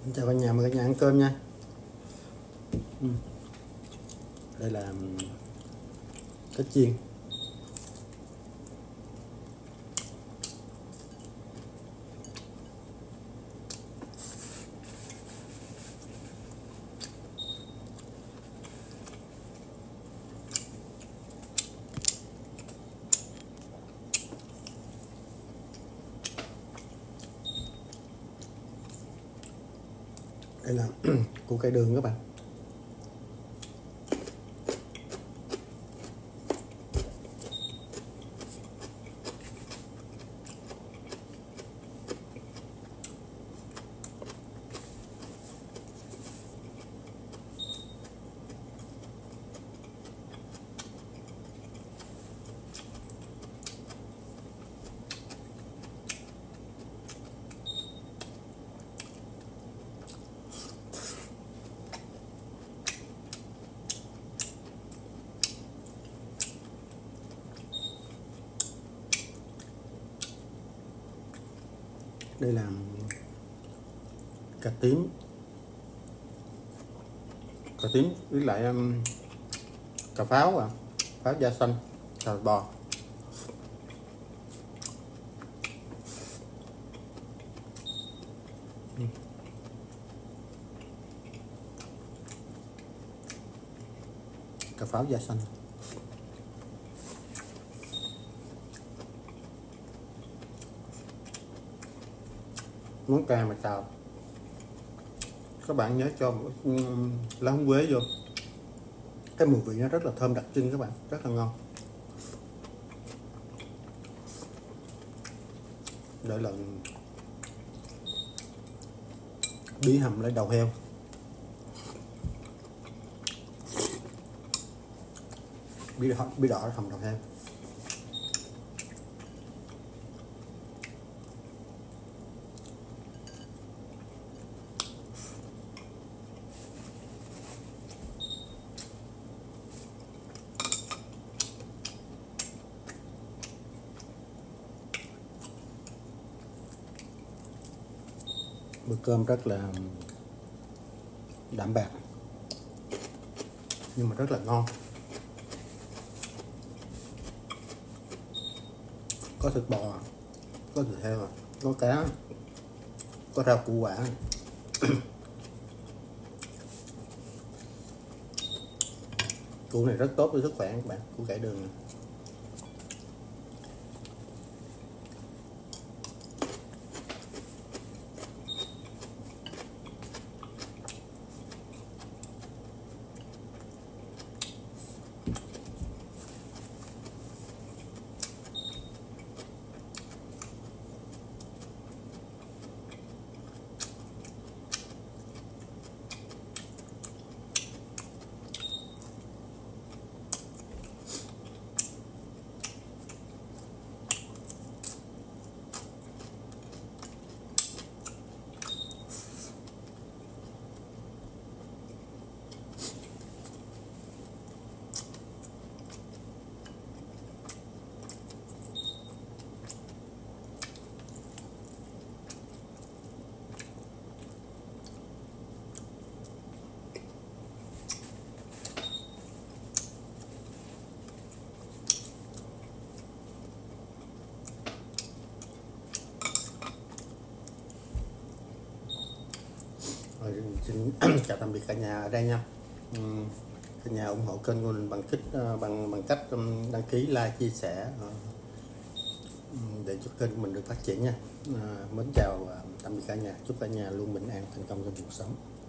Chào cả nhà, mời cả nhà ăn cơm nha. Đây là cá chiên. Đây là củ cải đường các bạn. Đây là cà tím với lại cà pháo, pháo da xanh, cà bò. Cà pháo da xanh. Món cà mà xào các bạn nhớ cho lá húng quế vô, cái mùi vị nó rất là thơm đặc trưng các bạn, rất là ngon. Đây là bí hầm lấy đầu heo, bí đỏ hầm đầu heo. Bữa cơm rất là đạm bạc nhưng mà rất là ngon. Có thịt bò, có thịt heo, có cá, có rau củ quả. Củ này rất tốt cho sức khỏe các bạn, củ cải đường này. Rồi, xin chào tạm biệt cả nhà ở đây nha. Cả nhà ủng hộ kênh của mình bằng cách đăng ký, like, chia sẻ để cho kênh của mình được phát triển nha. Mến chào tạm biệt cả nhà, chúc cả nhà luôn bình an thành công trong cuộc sống.